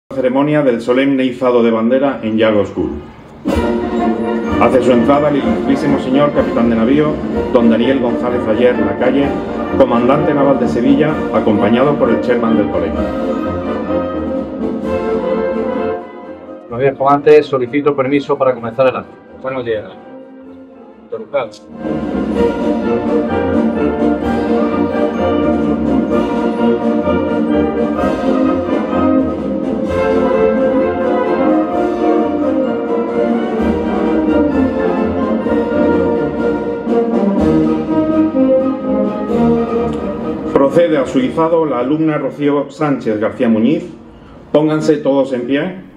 Ceremonia del solemne izado de bandera en Yago School. Hace su entrada el ilustrísimo señor capitán de navío, don Daniel González Ayer Lacalle, comandante naval de Sevilla, acompañado por el chairman del colegio. Buenos días, comandante. Solicito permiso para comenzar el acto. Buenos días. Doctor. Procede a su izado la alumna Rocío Sánchez García Muñiz. Pónganse todos en pie.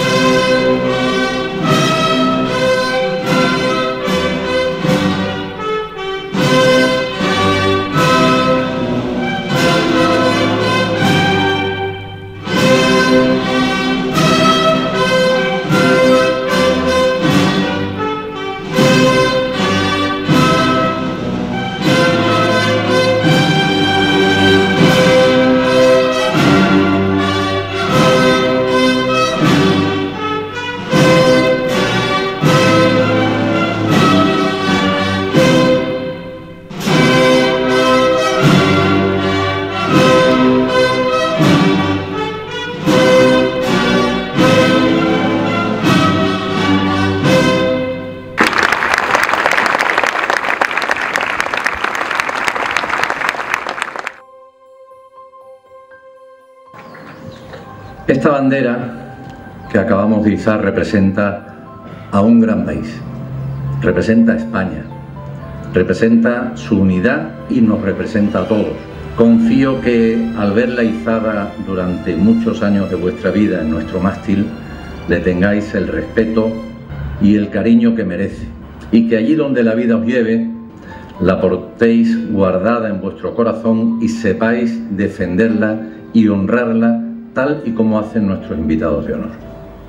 Esta bandera que acabamos de izar representa a un gran país, representa a España, representa su unidad y nos representa a todos. Confío que al verla izada durante muchos años de vuestra vida en nuestro mástil, le tengáis el respeto y el cariño que merece, y que allí donde la vida os lleve, la portéis guardada en vuestro corazón y sepáis defenderla y honrarla tal y como hacen nuestros invitados de honor.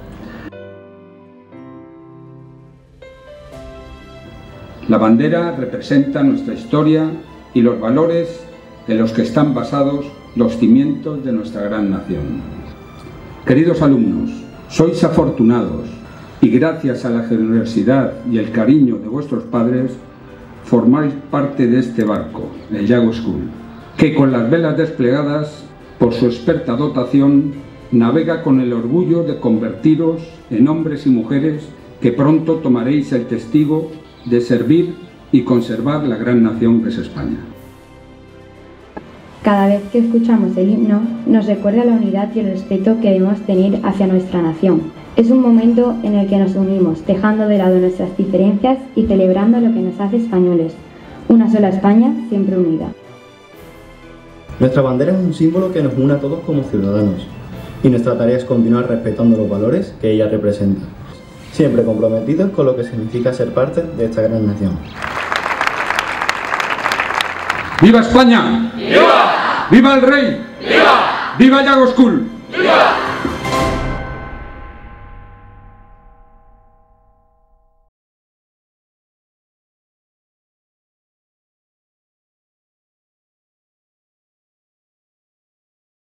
La bandera representa nuestra historia y los valores en los que están basados los cimientos de nuestra gran nación. Queridos alumnos, sois afortunados y gracias a la generosidad y el cariño de vuestros padres formáis parte de este barco, el Yago School, que con las velas desplegadas por su experta dotación, navega con el orgullo de convertiros en hombres y mujeres que pronto tomaréis el testigo de servir y conservar la gran nación que es España. Cada vez que escuchamos el himno, nos recuerda la unidad y el respeto que debemos tener hacia nuestra nación. Es un momento en el que nos unimos, dejando de lado nuestras diferencias y celebrando lo que nos hace españoles. Una sola España, siempre unida. Nuestra bandera es un símbolo que nos une a todos como ciudadanos y nuestra tarea es continuar respetando los valores que ella representa, siempre comprometidos con lo que significa ser parte de esta gran nación. ¡Viva España! ¡Viva! ¡Viva el Rey! ¡Viva! ¡Viva Yago School! ¡Viva!